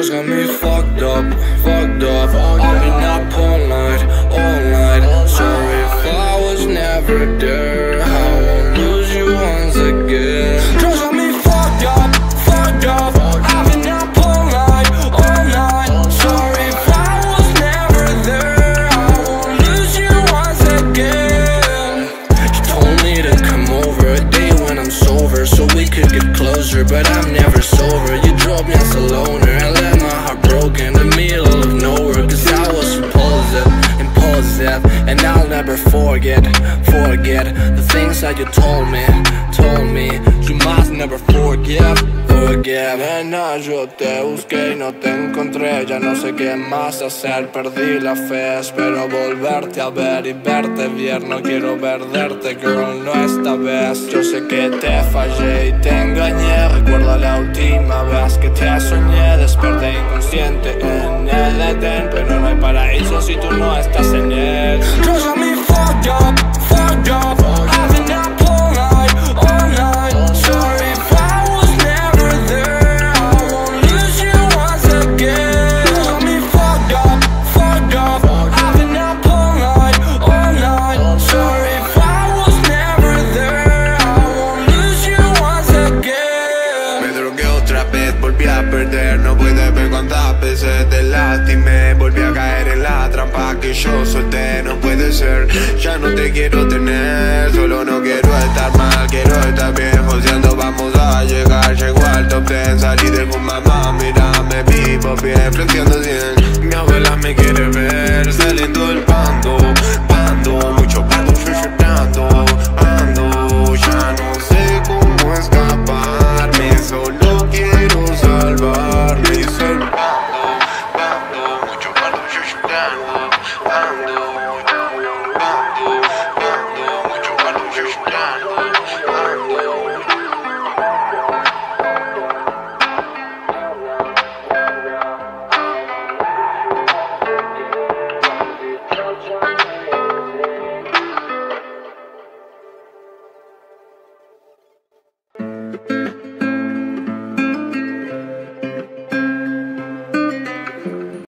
Drugs got me fucked up. I've been up all night. Sorry if I was never there. I won't lose you once again. Drugs got me fucked up. I've been up all night. Sorry if I was never there. I won't lose you once again. You told me to come over a day when I'm sober, so we could get closer, but I'm never sober. You drove me as a loner and left my heart broken in the middle of nowhere, cause I was impulsive, and I'll never forget the things that you told me. You must never forgive. Nena, yo te busqué y no te encontré. Ya no sé qué más hacer, perdí la fe. Espero volverte a ver y verte bien. No quiero perderte, girl, no esta vez. Yo sé que te fallé y te engañé. Recuerdo la última vez que te soñé. Desperté inconsciente en el Edén, pero no hay paraíso si tú no estás en él. Drugs got me fucked up. I've been up all night. Sorry if I was never there. I won't lose you once again. Drugs got me fucked up. I've been up all night. Sorry if I was never there. I won't lose you once again. Me drogué otra vez, volví a perder. No pude ver cuántas veces te lastimé. Volví a caer en la trampa que yo solté. No puede ser, ya no te quiero tener. Solo no quiero estar mal, quiero estar bien. Joseando vamos a llegar, llego al top 10. Salí de con mamá, mira, me vivo bien, flexiando 100. Mi abuela me quiere ver, saliendo del